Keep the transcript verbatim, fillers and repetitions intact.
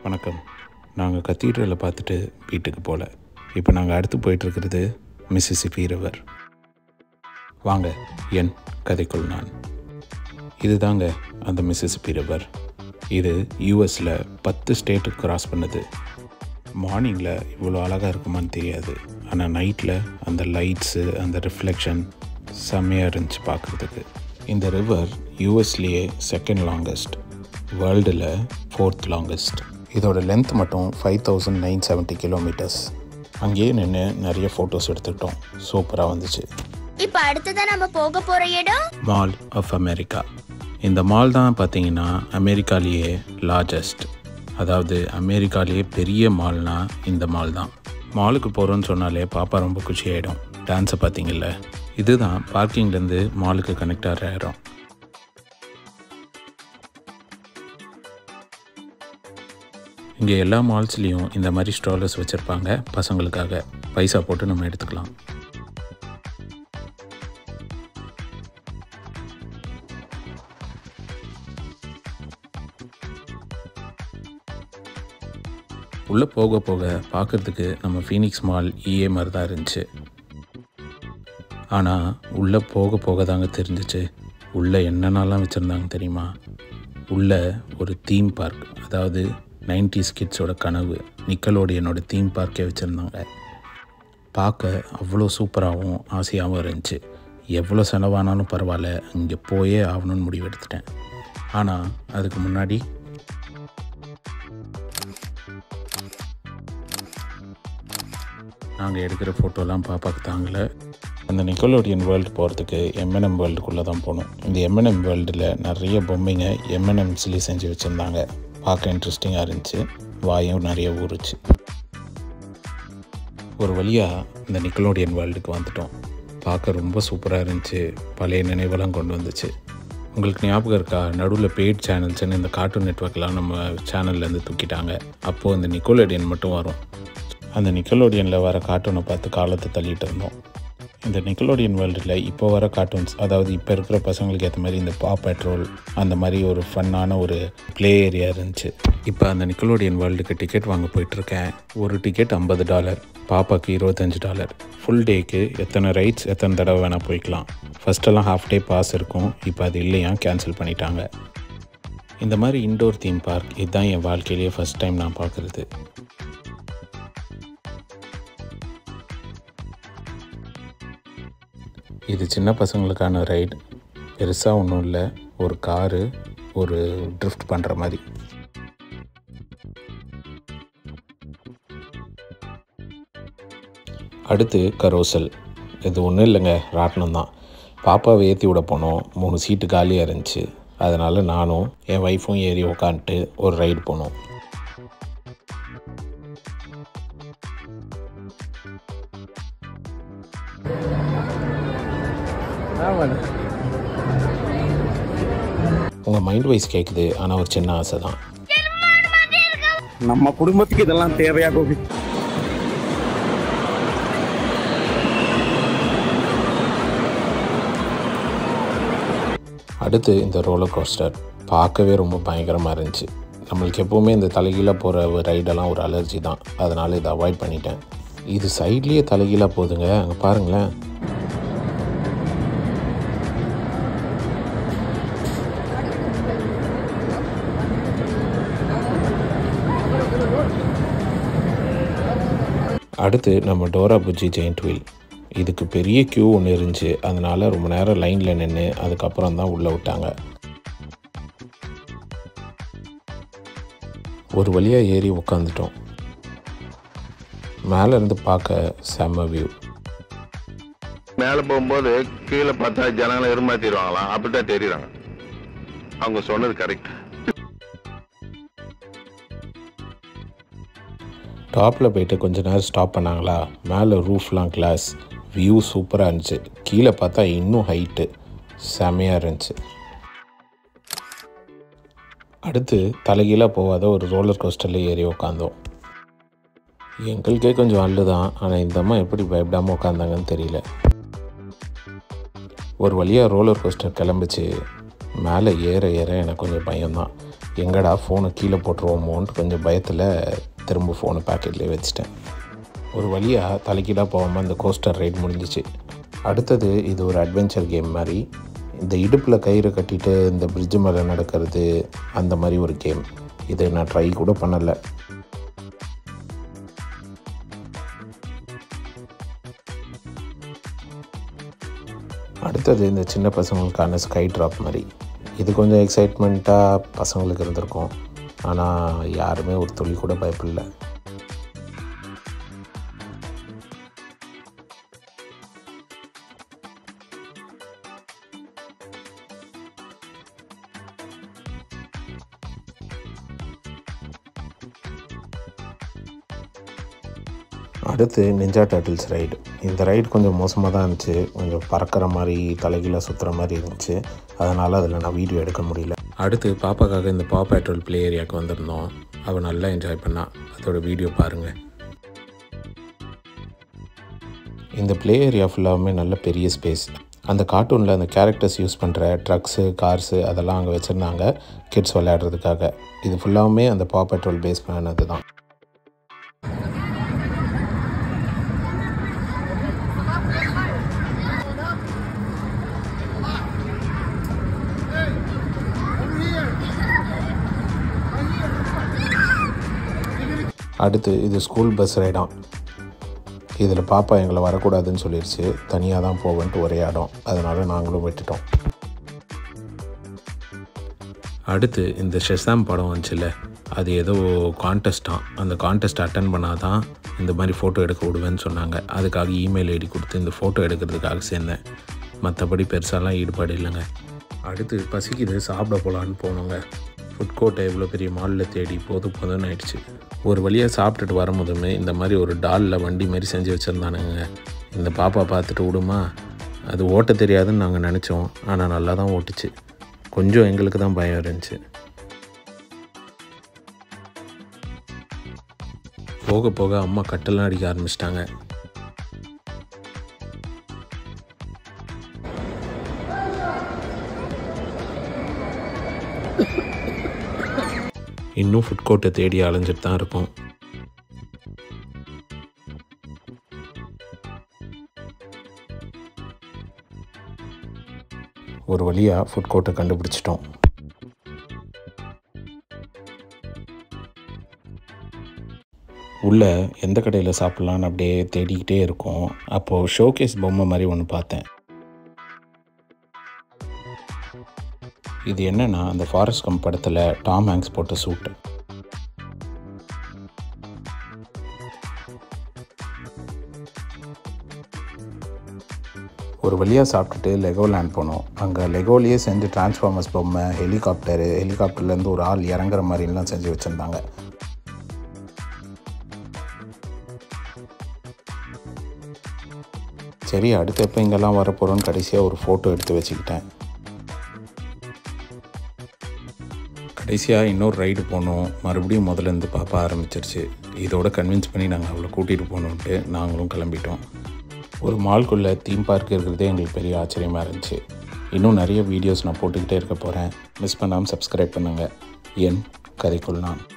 வணக்கம். நாங்கள் கத்தீட்ரலை பார்த்துட்டு வீட்டுக்கு போகல. இப்போ நாங்கள் அடுத்து போயிட்டுருக்கிறது மிசிசிப்பி ரிவர். வாங்க என் கதைக்குள் நான். இதுதாங்க அந்த மிசிசிப்பி ரிவர். இது யூஎஸில் பத்து ஸ்டேட்டுக்கு கிராஸ் பண்ணுது. மார்னிங்கில் இவ்வளோ அழகாக இருக்குமான்னு தெரியாது, ஆனால் நைட்டில் அந்த லைட்ஸு அந்த ரிஃப்ளெக்ஷன் செம்மையாக இருந்துச்சு பார்க்குறதுக்கு. இந்த ரிவர் யூஎஸ்லேயே செகண்ட் லாங்கஸ்ட், வேர்ல்டில் ஃபோர்த் லாங்கஸ்ட். இதோட லென்த் மட்டும் five thousand nine seventy kilometres. அங்கேயே நின்று நிறைய ஃபோட்டோஸ் எடுத்துக்கிட்டோம். சூப்பராக வந்துச்சு. இப்போ அடுத்ததான் நம்ம போக போகிற இடம் மால் ஆஃப் அமெரிக்கா. இந்த மால் தான் பார்த்தீங்கன்னா அமெரிக்காலேயே லார்ஜஸ்ட், அதாவது அமெரிக்காலேயே பெரிய மால்னா இந்த மால் தான். மாலுக்கு போகிறோன்னு சொன்னாலே பாப்பா ரொம்ப குஷி ஆகிடும். டான்ஸை பார்த்தீங்கல்ல, இதுதான் பார்க்கிங்லேருந்து மாலுக்கு கனெக்ட் ஆகிற இடம். இங்கே எல்லா மால்ஸ்லேயும் இந்த மாதிரி ஸ்ட்ராலர்ஸ் வச்சுருப்பாங்க பசங்களுக்காக. பைசா போட்டு நம்ம எடுத்துக்கலாம். உள்ளே போக போக பார்க்குறதுக்கு நம்ம ஃபீனிக்ஸ் மால் ஈஏ மாதிரி தான் இருந்துச்சு. ஆனால் உள்ளே போக போக தாங்க தெரிஞ்சிச்சு உள்ளே என்னென்னலாம் வச்சுருந்தாங்க தெரியுமா. உள்ளே ஒரு தீம் பார்க், அதாவது நைன்டிஸ் கிட்ஸோட கனவு நிக்கலோடியனோட தீம் பார்க்கே வச்சுருந்தாங்க. பார்க்க அவ்வளோ சூப்பராகவும் ஆசையாகவும் இருந்துச்சு. எவ்வளோ செலவானாலும் பரவாயில்ல, இங்கே போயே ஆகணும்னு முடிவு எடுத்துட்டேன். ஆனால் அதுக்கு முன்னாடி நாங்கள் எடுக்கிற ஃபோட்டோலாம் பாப்பாவுக்கு தாங்கலை. அந்த நிக்கலோடியன் வேர்ல்டு போகிறதுக்கு எம்என்எம் வேர்ல்டுக்குள்ளே தான் போகணும். இந்த எம்என்எம் வேர்ல்டில் நிறைய பொம்மைங்க எம்என்எம்ஸ்லேயே செஞ்சு வச்சுருந்தாங்க. பார்க்க இன்ட்ரெஸ்டிங்காக இருந்துச்சு. வாயும் நிறைய ஊறுச்சு. ஒரு வழியாக இந்த நிக்கலோடியன் வேர்ல்டுக்கு வந்துட்டோம். பார்க்க ரொம்ப சூப்பராக இருந்துச்சு. பழைய நினைவெல்லாம் கொண்டு வந்துச்சு. உங்களுக்கு ஞாபகம் இருக்கா, நடுவில் பெய்ட் சேனல்ஸ்ன்னு இந்த கார்ட்டூன் நெட்வொர்க்லாம் நம்ம சேனல்லேருந்து தூக்கிட்டாங்க. அப்போது இந்த நிக்கலோடியன் மட்டும் வரும். அந்த நிக்கலோடியனில் வர கார்ட்டூனை பார்த்து காலத்தை தள்ளிட்டு இருந்தோம். இந்த நிக்கலோடியன் வேர்ல்டில் இப்போ வர கார்ட்டூன்ஸ், அதாவது இப்போ இருக்கிற பசங்களுக்கு ஏற்ற மாதிரி இந்த பா பெட்ரோல் அந்த மாதிரி ஒரு ஃபன்னான ஒரு ப்ளே ஏரியா இருந்துச்சு. இப்போ அந்த நிக்கலோடியன் வேர்ல்டுக்கு டிக்கெட் வாங்க போயிட்டுருக்கேன். ஒரு டிக்கெட் ஐம்பது டாலர், பாப்பாவுக்கு இருபத்தஞ்சி டாலர். ஃபுல் டேக்கு எத்தனை ரைட்ஸ் எத்தனை தடவை வேணால் போய்க்கலாம். ஃபஸ்ட்டெல்லாம் ஹாஃப் டே பாஸ் இருக்கும், இப்போ அது இல்லையா, கேன்சல் பண்ணிட்டாங்க. இந்த மாதிரி இன்டோர் தீம் பார்க் இதுதான் என் வாழ்க்கையிலேயே ஃபஸ்ட் டைம் நான் பார்க்குறது. இது சின்ன பசங்களுக்கான ரைடு. பெருசாக ஒன்றும் இல்லை, ஒரு காரு ஒரு ட்ரிஃப்ட் பண்ணுற மாதிரி. அடுத்து கரோசல். இது ஒன்றும் இல்லைங்க, ராட்டினம் தான். பாப்பாவை ஏற்றி விட போனோம். மூணு சீட்டு காலியாக இருந்துச்சு. அதனால் நானும் என் ஒய்ஃபும் ஏறி உக்காந்துட்டு ஒரு ரைடு போனோம். உங்கள் மைண்ட் வைஸ் கேட்குது, ஆனால் ஒரு சின்ன ஆசை தான். நம்ம குடும்பத்துக்கு இதெல்லாம் தேவையா கோபி? அடுத்து இந்த ரோலர் கோஸ்டர் பார்க்கவே ரொம்ப பயங்கரமாக இருந்துச்சு. நம்மளுக்கு எப்போவுமே இந்த தலைகீழாக போகிற ரைடெல்லாம் ஒரு அலர்ஜி தான், அதனால் இதை அவாய்ட் பண்ணிட்டேன். இது சைட்லேயே தலைகீழாக போகுதுங்க, அங்கே பாருங்களேன். அடுத்து நம்ம டோரா புஜ்ஜி ஜெயிண்ட் வீல். இதுக்கு பெரிய க்யூ ஒன்று இருந்துச்சு, அதனால் ரொம்ப நேரம் லைனில் நின்று அதுக்கப்புறம் தான் உள்ளே விட்டாங்க. ஒரு வழியாக ஏறி உட்காந்துட்டோம். மேலே இருந்து பார்க்க செம்ம வியூ. மேலே போகும்போது கீழே பார்த்தா ஜனங்களை எருமாத்திடுவாங்களாம், அப்படித்தான் தெரியுறாங்க. அவங்க சொன்னது கரெக்ட். டாப்பில் போயிட்டு கொஞ்ச நேரம் ஸ்டாப் பண்ணாங்களா. மேலே ரூஃப்லாம் கிளாஸ், வியூ சூப்பராக இருந்துச்சு. கீழே பார்த்தா இன்னும் ஹைட்டு, செமையாக இருந்துச்சு. அடுத்து தலைகீழாக போகாத ஒரு ரோலர் கோஸ்டரில் ஏறி உட்காந்தோம். எங்களுக்கே கொஞ்சம் அல்லு தான், ஆனால் இந்த அம்மா எப்படி பயப்படாமல் உட்காந்தாங்கன்னு தெரியல. ஒரு வழியாக ரோலர் கோஸ்டர் கிளம்பிச்சு. மேலே ஏற ஏற எனக்கு கொஞ்சம் பயம்தான். எங்கடா ஃபோனை கீழே போட்டுருவோமோன்ட்டு கொஞ்சம் பயத்தில் திரும்ப ஃபோனை பேக்கெட்லேயே வச்சுட்டேன். ஒரு வழியாக தலைக்கீழாக போகாமல் இந்த கோஸ்டர் ரைட் முடிஞ்சிச்சு. அடுத்தது இது ஒரு அட்வென்ச்சர் கேம் மாதிரி. இந்த இடுப்பில் கயிறு கட்டிட்டு இந்த பிரிட்ஜு மேலே நடக்கிறது அந்த மாதிரி ஒரு கேம். இது நான் ட்ரை கூட பண்ணலை. அடுத்தது இந்த சின்ன பசங்களுக்கான ஸ்கை ட்ராப் மாதிரி. இது கொஞ்சம் எக்ஸைட்மெண்ட்டாக பசங்களுக்கு இருந்திருக்கும். ஆனால் யாருமே ஒரு துளி கூட பயப்படல. அடுத்து நிஞ்சா டர்ட்டில்ஸ் ரைடு. இந்த ரைடு கொஞ்சம் மோசமாக தான் இருந்துச்சு. கொஞ்சம் பறக்கிற மாதிரி தலைகீழ சுற்றுற மாதிரி இருந்துச்சு. அதனால் அதில் நான் வீடியோ எடுக்க முடியல. அடுத்து பாப்பாக்காக இந்த பா பேட்ரோல் ப்ளே ஏரியாவுக்கு வந்திருந்தோம். அவள் நல்லா என்ஜாய் பண்ணா. அதோட வீடியோ பாருங்கள். இந்த ப்ளே ஏரியா ஃபுல்லாகவுமே நல்ல பெரிய ஸ்பேஸ். அந்த கார்ட்டூனில் அந்த கேரக்டர்ஸ் யூஸ் பண்ணுற ட்ரக்ஸு கார்ஸு அதெல்லாம் அங்கே வச்சுருந்தாங்க கிட்ஸ் விளையாடுறதுக்காக. இது ஃபுல்லாகவுமே அந்த பா பேட்ரோல் பேஸ் பண்ணது தான். அடுத்து இது ஸ்கூல் பஸ் ரைடாம். இதில் பாப்பா எங்களை வரக்கூடாதுன்னு சொல்லிடுச்சு. தனியாக தான் போவேன்ட்டு ஒரே இடம். அதனால் நாங்களும் விட்டுட்டோம். அடுத்து இந்த ஷெசாம் படம் வந்துச்சுல்ல, அது ஏதோ கான்டெஸ்ட்டாம். அந்த கான்டெஸ்ட் அட்டன் பண்ணால் தான் இந்த மாதிரி ஃபோட்டோ எடுக்க விடுவேன்னு சொன்னாங்க. அதுக்காக இமெயில் ஐடி கொடுத்து இந்த ஃபோட்டோ எடுக்கிறதுக்காக சேர்ந்தேன். மற்றபடி பெருசாலாம் ஈடுபாடு இல்லைங்க. அடுத்து பசிக்குது சாப்பிட போகலான்னு போனோங்க. ஃபுட் கோர்ட்டை எவ்வளோ பெரிய மாலில் தேடி போதும் போதும்னு ஆயிடுச்சு. ஒரு வழியாக சாப்பிட்டுட்டு வரும்போதுமே இந்த மாதிரி ஒரு டாலில் வண்டி மாதிரி செஞ்சு வச்சுருந்தானுங்க. இந்த பாப்பா பார்த்துட்டு விடுமா, அது ஓட்ட தெரியாதுன்னு நாங்கள் நினச்சோம். ஆனால் நல்லா தான் ஓட்டுச்சு. கொஞ்சம் எங்களுக்கு தான் பயம் இருந்துச்சு. போக போக அம்மா கட்டெல்லாம் அடிக்க ஆரம்பிச்சிட்டாங்க. இன்னும் ஃபுட் கோர்ட்டை தேடி அலைஞ்சிட்டு தான் இருக்கும். ஒரு வழியாக ஃபுட் கோர்ட்டை கண்டுபிடிச்சிட்டோம். உள்ளே எந்த கடையில் சாப்பிட்லான்னு அப்படியே தேடிக்கிட்டே இருக்கோம். அப்போது ஷோகேஸ் பொம்மை மாதிரி ஒன்று பார்த்தேன். இது என்னென்னா அந்த ஃபாரஸ்ட் கம்ப் படத்தில் டாம் ஹாங்க்ஸ் போட்ட சூட்டு. ஒரு வழியாக சாப்பிட்டுட்டு லெகோ லேண்ட் போனோம். அங்கே லெகோலேயே செஞ்சு டிரான்ஸ்ஃபார்மர்ஸ் பொம்மை, ஹெலிகாப்டரு, ஹெலிகாப்டர்லேருந்து ஒரு ஆள் இறங்குற மாதிரிலாம் செஞ்சு வச்சுருந்தாங்க. சரி, அடுத்து எப்போ இங்கெல்லாம் வரப்போகிறோன்னு கடைசியாக ஒரு ஃபோட்டோ எடுத்து வச்சுக்கிட்டேன். கடைசியாக இன்னொரு ரைடு போனோம். மறுபடியும் முதல்ல இருந்து பாப்பா ஆரம்பிச்சிருச்சு. இதோட கன்வின்ஸ் பண்ணி நாங்கள் அவளை கூட்டிகிட்டு போகணுன்ட்டு நாங்களும் கிளம்பிட்டோம். ஒரு மால்குள்ளே தீம் பார்க் இருக்கிறதே எங்களுக்கு பெரிய ஆச்சரியமாக இருந்துச்சு. இன்னும் நிறைய வீடியோஸ் நான் போட்டுக்கிட்டே இருக்க போகிறேன். மிஸ் பண்ணாமல் சப்ஸ்கிரைப் பண்ணுங்கள். என் கதைக்குள் நான்.